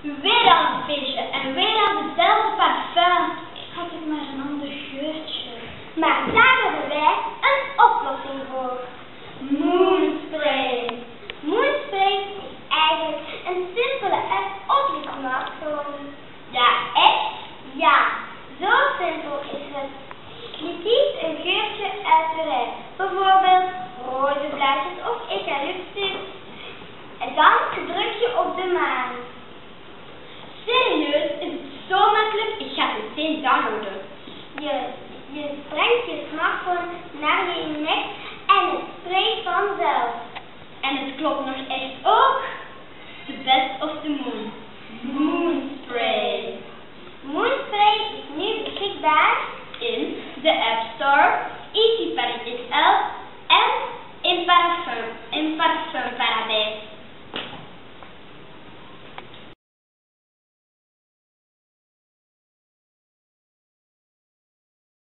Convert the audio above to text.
Weer aan een feestje en weer aan dezelfde parfum. Had ik maar een ander geurtje. Maar daar hebben wij een oplossing voor. Moonspray. Moonspray is eigenlijk een simpele en opgemaakt van. Ja, echt? Ja, zo simpel is het. Je kiest een geurtje uit de rij. Bijvoorbeeld rozenblaadjes of eucalyptus. En dan druk je op de maan. Serieus, is het zo makkelijk? Ik ga het meteen downloaden. Je brengt je smartphone naar je nek en het spreekt vanzelf. En het klopt nog echt ook. The best of the moon. Moonspray. Moonspray is nu beschikbaar In de App Store, Easy Panic XL en in parfum